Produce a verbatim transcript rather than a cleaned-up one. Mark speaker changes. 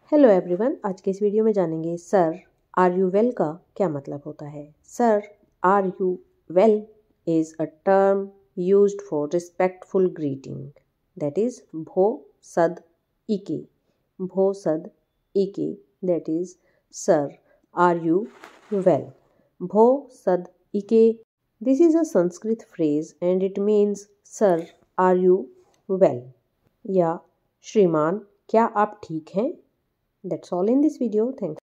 Speaker 1: Hello everyone, आज के इस वीडियो में जानेंगे सर आर यू वेल का क्या मतलब होता है। Sir are you well is a term used for respectful greeting, that is भो सद इके। भो सद इके, that is sir are you well. भो सद इके, this is a Sanskrit phrase and it means sir are you well या श्रीमान क्या आप ठीक हैं। That's all in this video. Thanks.